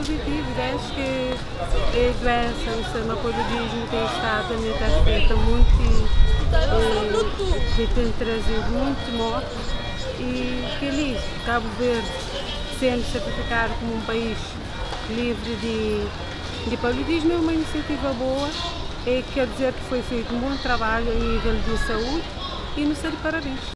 positivo, desde que a doença, o paludismo tem estado a me afeta muito e tem trazido muito morte e feliz. Cabo Verde sendo certificado como um país livre de paludismo é uma iniciativa boa e quer dizer que foi feito um bom trabalho a nível de saúde e nos está de parabéns.